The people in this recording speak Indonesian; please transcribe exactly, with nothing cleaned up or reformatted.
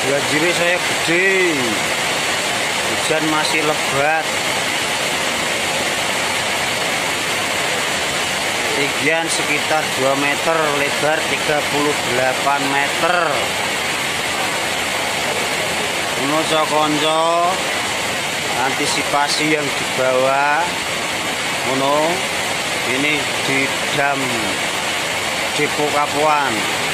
banjirnya saya gede, hujan masih lebat. Ketinggian sekitar dua meter, lebar tiga puluh delapan meter. Ini konco antisipasi yang dibawa. Ini di dam Depo Kapuan.